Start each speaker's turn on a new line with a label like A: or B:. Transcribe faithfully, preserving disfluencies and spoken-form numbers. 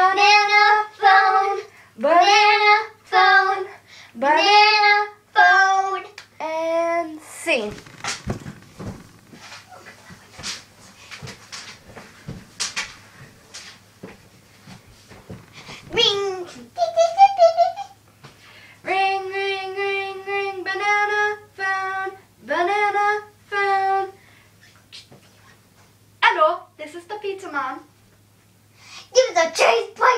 A: banana phone, banana phone, banana phone, and sing. Ring, ring, ring, ring, ring, banana phone, banana phone. Hello, this is the Pizza Mom.
B: Give the cheese.